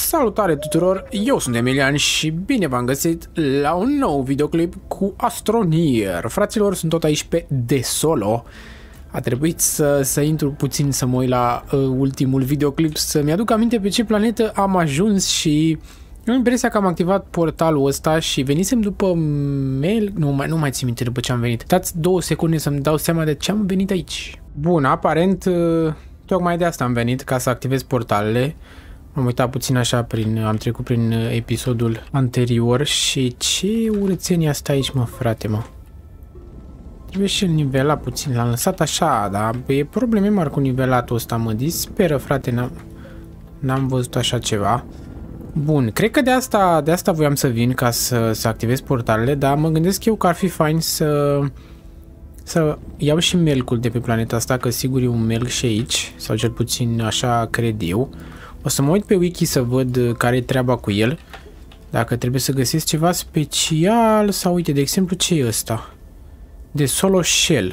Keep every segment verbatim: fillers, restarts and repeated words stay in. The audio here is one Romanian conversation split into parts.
Salutare tuturor, eu sunt Emilian și bine v-am găsit la un nou videoclip cu Astroneer. Fraților, sunt tot aici pe De Solo. A trebuit să, să intru puțin să mă uit la uh, ultimul videoclip, să-mi aduc aminte pe ce planetă am ajuns și am impresia că am activat portalul ăsta și venisem după mail, nu mai, nu mai țin minte după ce am venit. Dați două secunde să-mi dau seama de ce am venit aici. Bun, aparent, uh, tocmai de asta am venit, ca să activez portalele. Am uitat puțin așa, prin, am trecut prin episodul anterior și ce urățenie asta aici, mă, frate, mă. Trebuie și-l nivela puțin, l-am lăsat așa, dar e probleme mari cu nivelatul ăsta, mă disperă, frate, n-am văzut așa ceva. Bun, cred că de asta, de asta voiam să vin, ca să, să activez portalele, dar mă gândesc eu că ar fi fain să, să iau și melcul de pe planeta asta, că sigur e un melc și aici, sau cel puțin așa cred eu. O să mă uit pe wiki să văd care e treaba cu el. Dacă trebuie să găsesc ceva special sau uite, de exemplu, ce e ăsta? De Solo Shell.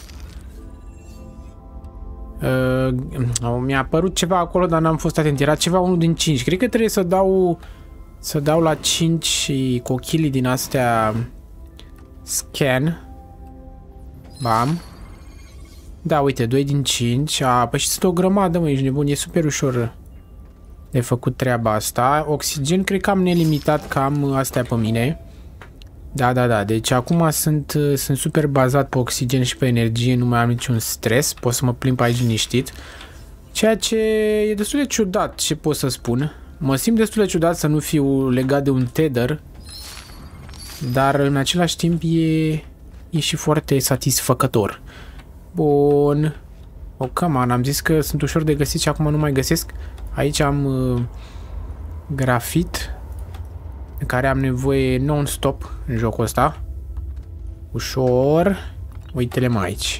Uh, mi-a apărut ceva acolo, dar n-am fost atent. Era ceva unul din cinci. Cred că trebuie să dau să dau la cinci și cochilii din astea scan. Bam. Da, uite, doi din cinci. A, păi și sunt o grămadă, mă, ești nebun, e super ușor de făcut treaba asta. Oxigen cred că am nelimitat, că am astea pe mine. Da, da, da. Deci acum sunt, sunt super bazat pe oxigen și pe energie. Nu mai am niciun stres. Pot să mă plimb aici liniștit. Ceea ce e destul de ciudat, ce pot să spun. Mă simt destul de ciudat să nu fiu legat de un tether. Dar în același timp e, e și foarte satisfăcător. Bun. O, come on, am zis că sunt ușor de găsit și acum nu mai găsesc. Aici am uh, grafit, de care am nevoie non-stop în jocul ăsta. Ușor. Uite-le mai aici.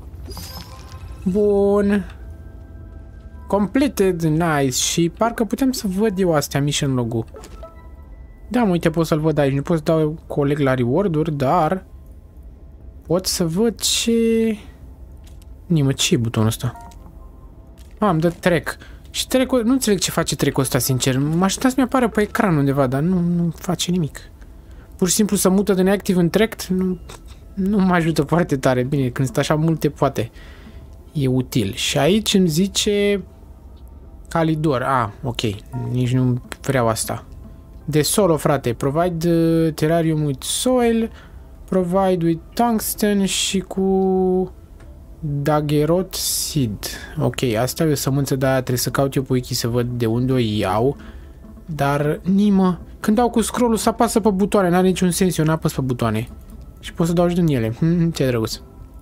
Bun. Completed, nice. Și parcă putem să văd eu astea, mission logo. Da, mă, uite, pot să-l văd aici. Nu pot să dau coleg la reward-uri, dar pot să văd ce... Nimă, ce e butonul ăsta? Ah, îmi dă track. Și track-ul, nu înțeleg ce face track-ul ăsta, sincer. Mă așteptam să-mi apară pe ecran undeva, dar nu, nu face nimic. Pur și simplu să mută din active în track, nu, nu mă ajută foarte tare. Bine, când sunt așa multe, poate e util. Și aici îmi zice calidor. Ah, ok. Nici nu vreau asta. De Solo, frate. Provide uh, terrarium with soil. Provide with tungsten și cu... Dagerot Seed. Ok, asta e o sămânță, de aia trebuie să caut eu pe wiki să văd de unde o iau. Dar nimă. Când dau cu scroll-ul să apasă pe butoane, n-are niciun sens, eu n-apăs pe butoane. Și pot să dau și din ele. Hmm, ce drăguț.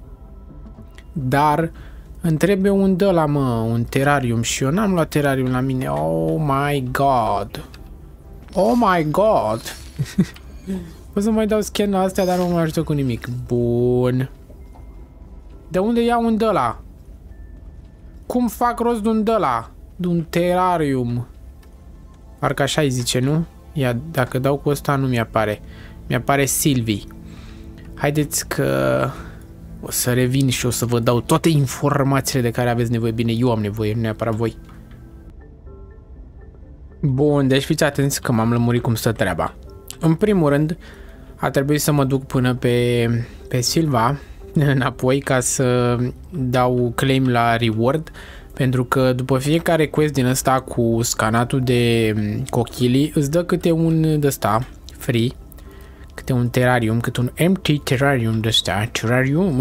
Dar îmi trebuie un de la, mă, un terrarium și eu n-am luat terrarium la mine. Oh my god. Oh my god. Pot să mai dau scan la astea, dar nu mă ajută cu nimic. Bun. De unde iau un de-ala? Cum fac rost de un de-ala? De un terrarium. Parcă așa îi zice, nu? Ia, dacă dau cu ăsta nu mi-apare. Mi-apare Sylvie. Haideți că o să revin și o să vă dau toate informațiile de care aveți nevoie. Bine, eu am nevoie, nu neapărat voi. Bun, deci fiți atenți că m-am lămurit cum stă treaba. În primul rând, a trebuit să mă duc până pe, pe Silva înapoi ca să dau claim la reward, pentru că după fiecare quest din ăsta cu scanatul de cochilii îți dă câte un de ăsta free, câte un terrarium, câte un empty terrarium de ăsta, terrarium.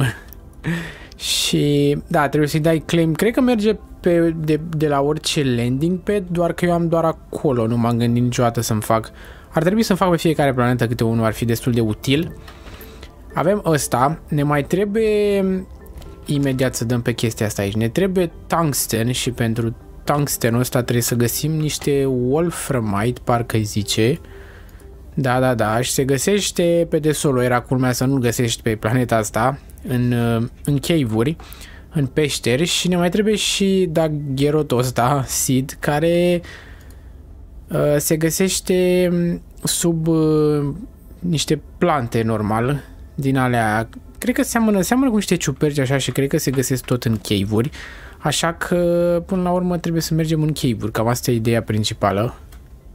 Și da, trebuie să-i dai claim, cred că merge pe, de, de la orice landing pad, doar că eu am doar acolo, nu m-am gândit niciodată să-mi fac. Ar trebui să-mi fac pe fiecare planetă câte unul, ar fi destul de util. Avem ăsta, ne mai trebuie, imediat să dăm pe chestia asta aici, ne trebuie tungsten și pentru tungstenul ăsta trebuie să găsim niște wolframite, parcă îi zice. Da, da, da, și se găsește pe De Solo, era culmea să nu-l găsești pe planeta asta, în, în cave-uri, în peșteri și ne mai trebuie și dagerotul ăsta, seed, care uh, se găsește sub uh, niște plante normal. Din alea, cred că seamănă, seamănă cu niște ciuperci așa și cred că se găsesc tot în cave-uri. Așa că, până la urmă, trebuie să mergem în cave-uri. Cam asta e ideea principală.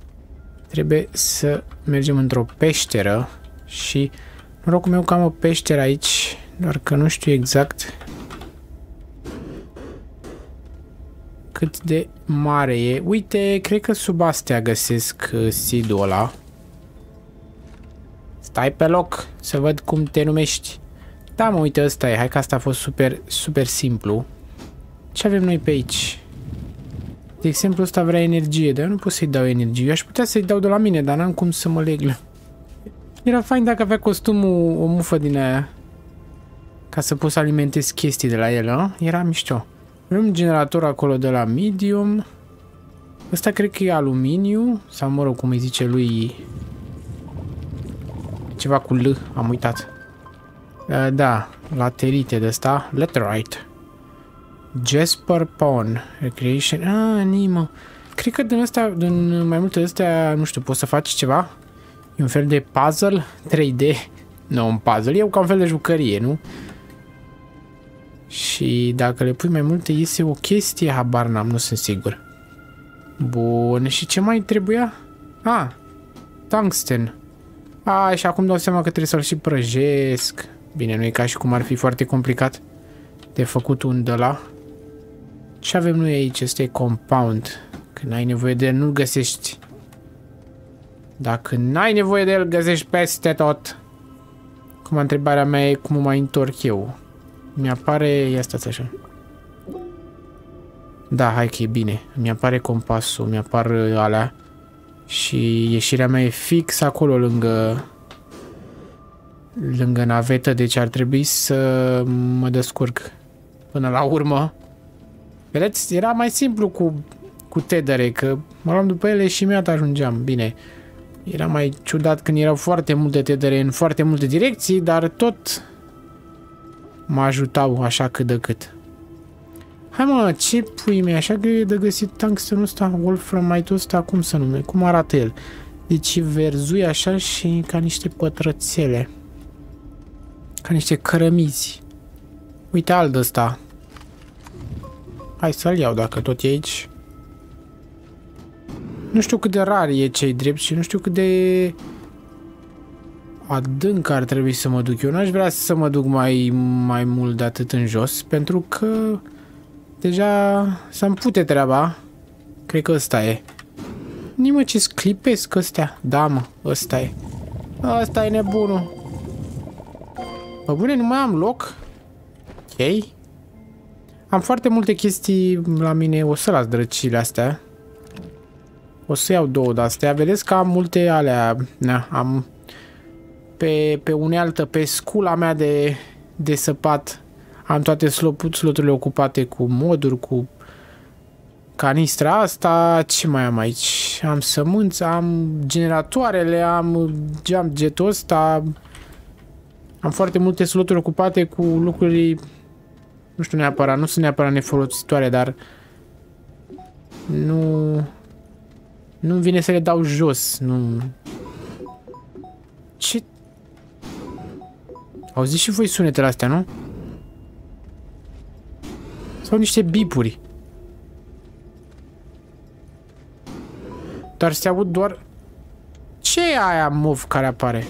Trebuie să mergem într-o peșteră și norocul meu că am o peșteră aici, doar că nu știu exact cât de mare e. Uite, cred că sub astea găsesc seed-ul ăla. Stai pe loc să văd cum te numești. Da, mă, uite, ăsta e. Hai că asta a fost super, super simplu. Ce avem noi pe aici? De exemplu, ăsta vrea energie, dar eu nu pot să-i dau energie. Eu aș putea să-i dau de la mine, dar n-am cum să mă leg. Era fain dacă avea costumul o mufă din aia. Ca să poți să alimentezi chestii de la el, a? Era mișto. Avem un generator acolo de la medium. Ăsta cred că e aluminiu. Sau mă rog, cum îi zice lui... Ceva cu L, am uitat. Uh, da, laterite de asta. Laterite. Jasper Pawn. Recreation. Ah, nimă. Cred că din astea, din mai multe de astea, nu știu, poți să faci ceva? E un fel de puzzle trei D. Nu, un puzzle. E ca un fel de jucărie, nu? Și dacă le pui mai multe, iese o chestie, habar n-am, nu sunt sigur. Bun, și ce mai trebuia? Ah, tungsten. A, și acum dau seama că trebuie să-l și prăjesc. Bine, nu e ca și cum ar fi foarte complicat de făcut un de la. Ce avem noi aici? Este compound. Când ai nevoie de el, nu-l găsești. Dacă n-ai nevoie de el, găsești peste tot. Cum întrebarea mea e cum mă mai întorc eu. Mi-apare... Ia stați așa. Da, hai că e bine. Mi-apare compasul, mi-apar alea. Și ieșirea mea e fix acolo lângă... Lângă navetă, deci ar trebui să mă descurc până la urmă. Vedeți? Era mai simplu cu, cu tedere, că mă luam după ele și imediat ajungeam. Bine, era mai ciudat când erau foarte multe tedere în foarte multe direcții, dar tot mă ajutau așa cât de cât. Hai mă, ce pui mei, așa că e de găsit tungstenul ăsta, wolframite-ul ăsta, cum să nume, cum arată el? Deci verzui așa și ca niște pătrățele. Ca niște cărămizi. Uite alt ăsta. Hai să-l iau dacă tot e aici. Nu știu cât de rar e cei drept și nu știu cât de adânc ar trebui să mă duc. Eu n-aș vrea să mă duc mai, mai mult de atât în jos, pentru că deja să-mi pute treaba. Cred că ăsta e. Nimă ce sclipesc ăstea. Da, mă, ăsta e. Ăsta e nebunul. Bă, bune, nu mai am loc. Ok. Am foarte multe chestii la mine. O să las drăcile astea. O să iau două de astea. Vedeți că am multe alea. Na, am pe, pe unealtă, pe scula mea de, de săpat. Am toate sloturile ocupate cu moduri, cu canistra asta. Ce mai am aici? Am sămânță, am generatoarele, am jump jet-ul ăsta. Am foarte multe sloturi ocupate cu lucruri, nu știu neapărat, nu sunt neapărat nefolositoare, dar nu nu vine să le dau jos, nu. Ce? Auziți și voi sunetele astea, nu? Sau niște bipuri. Dar se aud doar... Ce e aia mov care apare?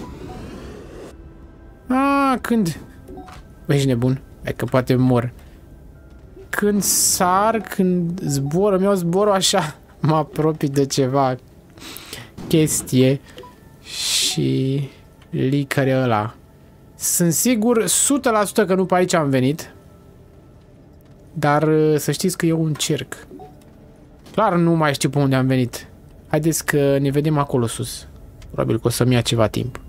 Ah, când... Băi, ești nebun. Hai că poate mor. Când sar, când zbor, îmi iau zborul așa, mă apropii de ceva chestie și licăre ăla. Sunt sigur o sută la sută că nu pe aici am venit. Dar să știți că e un cerc. Clar nu mai știu pe unde am venit. Haideți că ne vedem acolo sus. Probabil că o să-mi ia ceva timp.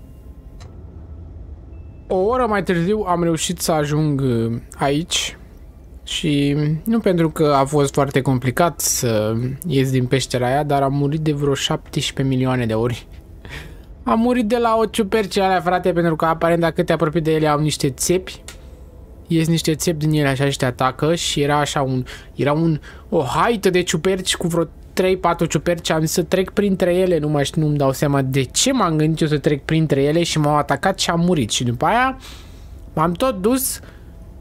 O oră mai târziu am reușit să ajung aici. Și nu pentru că a fost foarte complicat să ies din peștera aia, dar am murit de vreo șaptesprezece milioane de ori. Am murit de la o ciuperce alea, frate, pentru că aparent dacă te apropii de ele au niște țepi. Ies niște țepi din ele așa și te atacă și era așa un... Era un... O haită de ciuperci cu vreo trei patru ciuperci. Am zis să trec printre ele, nu mai știu, nu-mi dau seama de ce m-am gândit eu să trec printre ele și m-au atacat și am murit. Și după aia m-am tot dus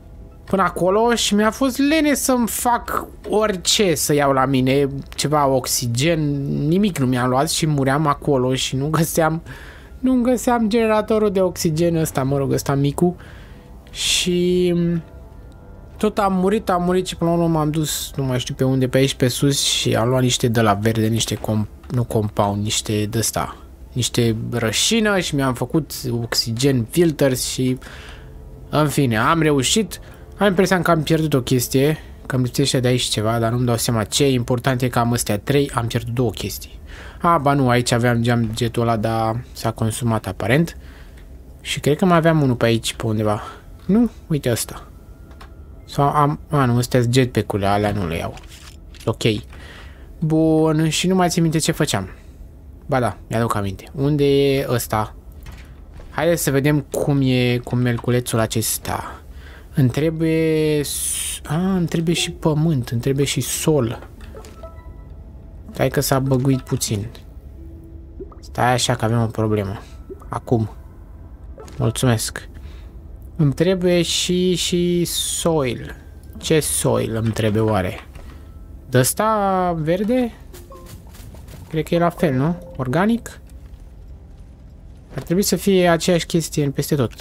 până acolo și mi-a fost lene să-mi fac orice să iau la mine, ceva oxigen, nimic nu mi-am luat și muream acolo și nu găseam, nu găseam generatorul de oxigen ăsta, mă rog, ăsta micu și tot am murit, am murit și până la urmă m-am dus, nu mai știu pe unde, pe aici pe sus și am luat niște de la verde, niște, com nu compound, niște de ăsta, niște rășină și mi-am făcut oxigen filters și în fine, am reușit. Am impresia că am pierdut o chestie, că îmi lipsește de aici ceva, dar nu-mi dau seama ce. Important e că am astea trei, am pierdut două chestii. A, ba nu, aici aveam geamgetul ăla, dar s-a consumat aparent. Și cred că mai aveam unul pe aici, pe undeva. Nu? Uite ăsta. Sau am... A, nu, astea sunt jetpack-urile, alea nu le iau. Ok. Bun, și nu mai țin minte ce făceam. Ba da, mi-aduc aminte. Unde e ăsta? Haideți să vedem cum e cu melculețul acesta. Îmi trebuie... A, îmi trebuie și pământ, îmi trebuie și sol. Stai că s-a băguit puțin. Stai așa că avem o problemă. Acum. Mulțumesc. Îmi trebuie și, și soil. Ce soil îmi trebuie oare? De ăsta verde? Cred că e la fel, nu? Organic? Ar trebui să fie aceeași chestie peste tot.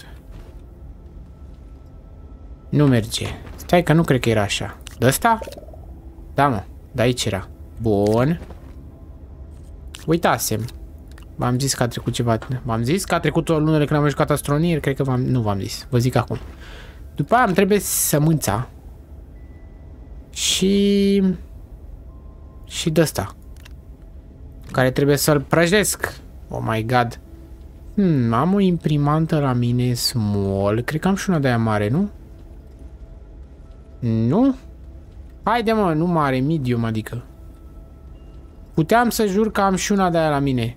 Nu merge. Stai că nu cred că era așa. De ăsta? Da, mă. De aici era. Bun. Uitasem. V-am zis că a trecut ceva. V-am zis că a trecut o lună de când am jucat astronomie. Cred că v-am... nu v-am zis. Vă zic acum. După aia îmi trebuie sămânța. Și... Și de ăsta. Care trebuie să-l prăjesc. Oh my god. Hmm, am o imprimantă la mine small. Cred că am și una de aia mare, nu? Nu? Haide mă, nu mare, medium, adică. Puteam să jur că am și una de aia la mine.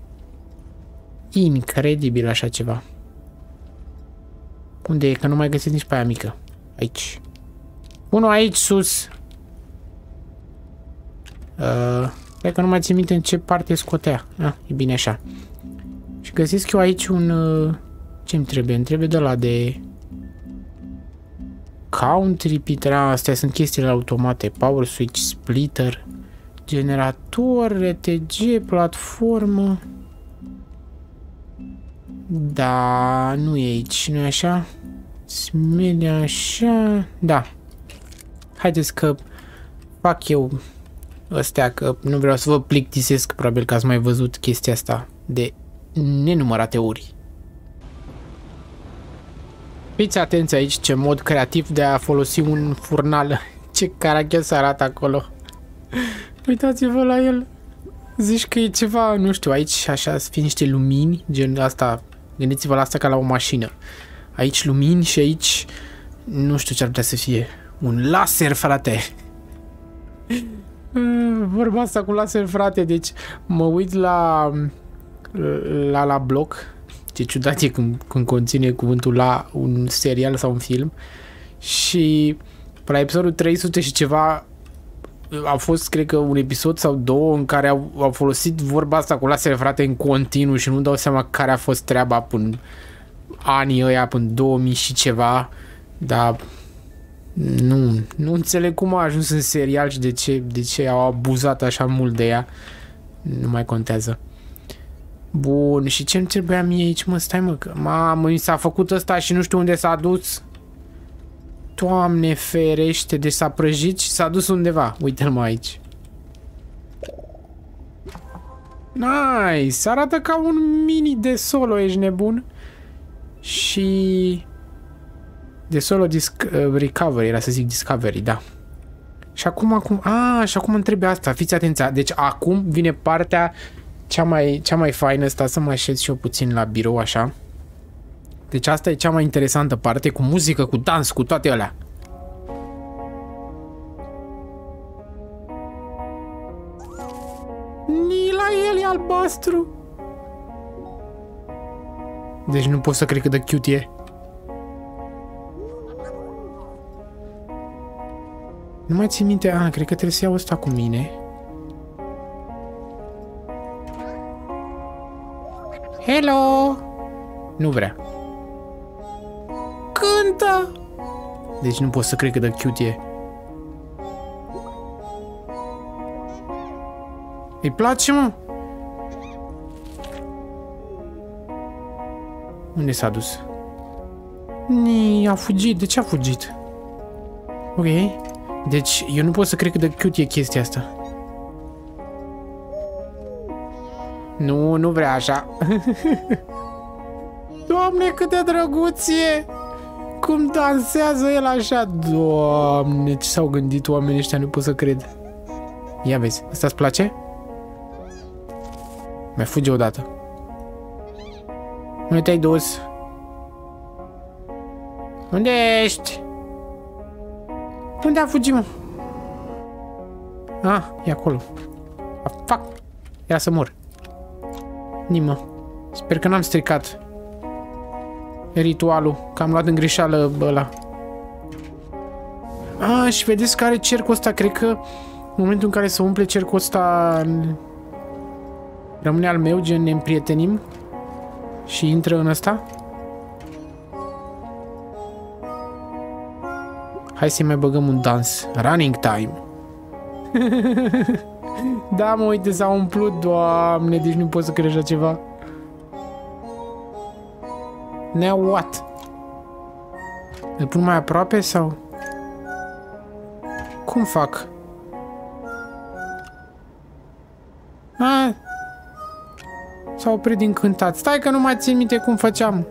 Incredibil așa ceva. Unde e? Că nu mai găsesc nici pe aia mică. Aici. Unul aici sus. Uh, cred că nu mai țin minte în ce parte scotea. Ah, e bine așa. Și găsesc eu aici un... Uh, ce-mi trebuie? Îmi trebuie de la de... Count repeater, astea sunt chestiile automate. Power switch, splitter, generator, R T G, platformă. Da, nu e aici, nu e așa? Smede așa, da. Haideți că fac eu astea, că nu vreau să vă plictisesc, probabil că ați mai văzut chestia asta de nenumărate ori. Fiți atenți aici ce mod creativ de a folosi un furnal. Ce carachez arată acolo. Uitați-vă la el. Zici că e ceva, nu știu, aici așa să fie niște lumini, gen asta. Gândiți-vă la asta ca la o mașină. Aici lumini și aici nu știu ce ar putea să fie. Un laser, frate. Vorba asta cu laser, frate. Deci mă uit la la la bloc. Ce ciudat e când, când conține cuvântul la un serial sau un film. Și la episodul trei sute și ceva a fost, cred că, un episod sau două în care au, au folosit vorba asta cu lasere, frate, în continuu și nu dau seama care a fost treaba până anii ăia, până două mii și ceva. Dar nu, nu înțeleg cum a ajuns în serial și de ce, de ce au abuzat așa mult de ea. Nu mai contează. Bun, și ce-mi trebuia mie aici, mă? Stai, mă, că... Mamă, mi s-a făcut ăsta și nu știu unde s-a dus. Doamne ferește, deci s-a prăjit și s-a dus undeva. Uite-l, mă, aici. Nice! Arată ca un mini de solo, ești nebun? Și... de solo recovery, era să zic discovery, da. Și acum, acum... A, și acum îmi trebuie asta, fiți atenți. Deci acum vine partea... Cea mai, cea mai faină, asta să mă așez și eu puțin la birou, așa. Deci asta e cea mai interesantă parte, cu muzică, cu dans, cu toate alea. Ni la el e albastru. Deci nu pot să cred cât de cute e. Nu mai țin minte, a, cred că trebuie să iau ăsta cu mine. Hello! Nu vrea. Cântă! Deci nu pot să cred cât de cute e. Îi place, mă? Unde s-a dus? Ni, a fugit. De ce a fugit? Ok. Deci eu nu pot să cred cât de cute e chestia asta. Nu, nu vrea așa. Doamne, cât de drăguț e! Cum dansează el așa? Doamne, ce s-au gândit oamenii ăștia, nu pot să cred. Ia vezi, ăsta îți place? Mai fuge odată. Unde te-ai dus? Unde ești? Unde a fugit, mă? Ah, e acolo. Ah, fuck! Ia să mor. Nimă. Sper că n-am stricat ritualul, că am luat în greșeală ăla. Ah, și vedeți că are cercul ăsta, cred că în momentul în care se umple cercul ăsta rămâne al meu, gen ne împrietenim și intră în ăsta. Hai să-i mai băgăm un dans. Running time. Da, mă, uite, s-a umplut, Doamne, deci nu pot să cred așa ceva. Now what? Îl pun mai aproape sau? Cum fac? Ah, s-a oprit din cântat. Stai că nu mai țin minte cum făceam.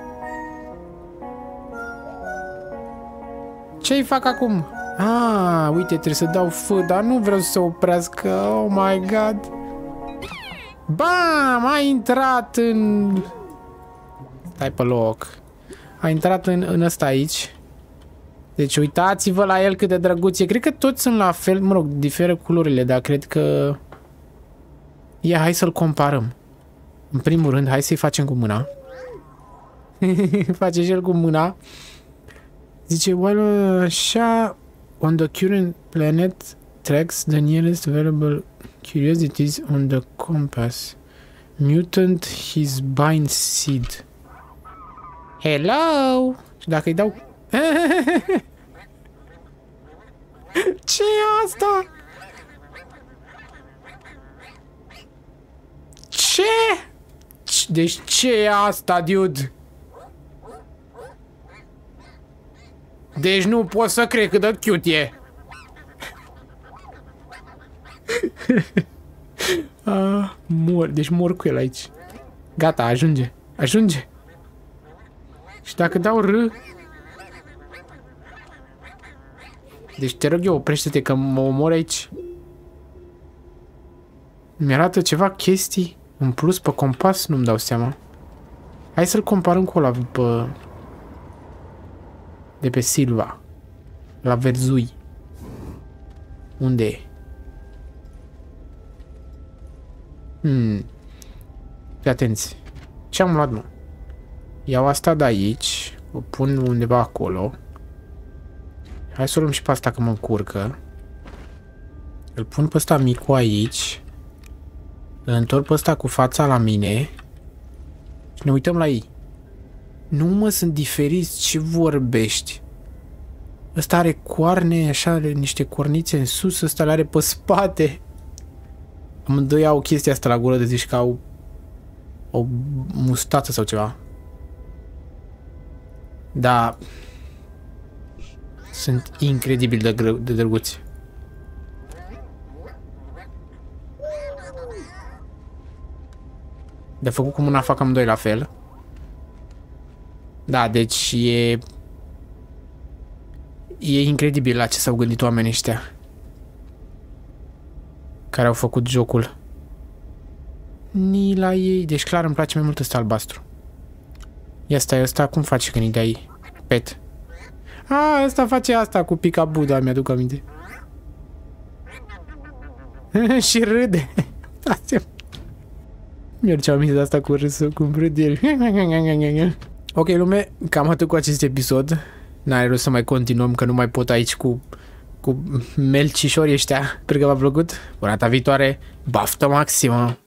Ce-i fac acum? Ah, uite, trebuie să dau F, dar nu vreau să se oprească. Oh my god. Bam! A intrat în... Stai pe loc. A intrat în, în ăsta aici. Deci uitați-vă la el cât de drăguț e. Cred că toți sunt la fel, mă rog, diferă culorile, dar cred că... Ia, hai să-l comparăm. În primul rând, hai să-i facem cu mâna. Face și el cu mâna. Zice, well, așa, on the current planet tracks the nearest available curiosities on the compass. Mutant his bind seed. Hello! Și dacă îi dau... Ce e asta? Ce? Deci ce e asta, dude? Deci nu pot să cred cât de cute e. Ah, mor, deci mor cu el aici. Gata, ajunge. Ajunge. Și dacă dau R... Deci te rog eu, oprește-te că mă omor aici. Mi-arată ceva chestii în plus pe compas, nu-mi dau seama. Hai să-l comparăm cu ăla pe... de pe Silva. La Verzui. Unde e? Hmm. Fii atenți. Ce am luat, mă? Iau asta de aici. O pun undeva acolo. Hai să o luăm și pe asta că mă încurcă. Îl pun pe ăsta micu aici. Îl întorc pe ăsta cu fața la mine. Și ne uităm la ei. Nu, mă, sunt diferiți. Ce vorbești? Ăsta are coarne, așa, are niște cornițe în sus. Ăsta le are pe spate. Amândoi au chestia asta la gură de zici că au o mustață sau ceva. Da. Sunt incredibil de, de drăguți. De făcut cu mâna fac amândoi la fel. Da, deci e... E incredibil la ce s-au gândit oamenii ăștia care au făcut jocul. Ni la ei. Deci clar îmi place mai mult ăsta albastru. Ia stai, ăsta cum face când îi dai pet? A, ăsta face asta cu Picaboo, da, mi-aduc aminte. Și râde. Mi-aduce aminte de asta cu râsul, cum râde el. Ok, lume, cam atât cu acest episod. N-are rost să mai continuăm, că nu mai pot aici cu cu melcișorii ăștia. Sper că v-a plăcut. Până data viitoare, baftă maximă!